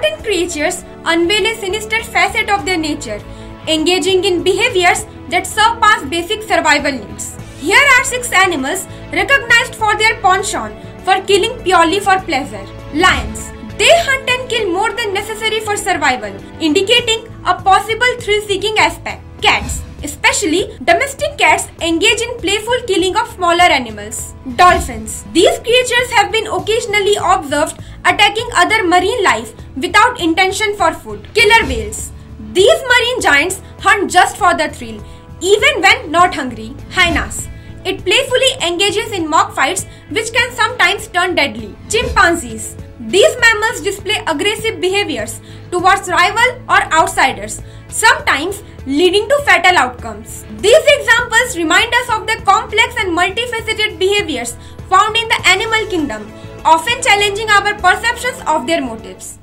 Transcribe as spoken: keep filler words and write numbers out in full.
Certain creatures unveil a sinister facet of their nature, engaging in behaviors that surpass basic survival needs. Here are six animals recognized for their penchant for killing purely for pleasure. Lions. They hunt and kill more than necessary for survival, indicating a possible thrill-seeking aspect. Cats. Especially domestic cats engage in playful killing of smaller animals. Dolphins. These creatures have been occasionally observed attacking other marine life without intention for food. Killer whales. These marine giants hunt just for the thrill, even when not hungry. Hyenas. It playfully engages in mock fights which can sometimes turn deadly. Chimpanzees. These mammals display aggressive behaviors towards rival or outsiders, sometimes leading to fatal outcomes. These examples remind us of the complex and multifaceted behaviors found in the animal kingdom, often challenging our perceptions of their motives.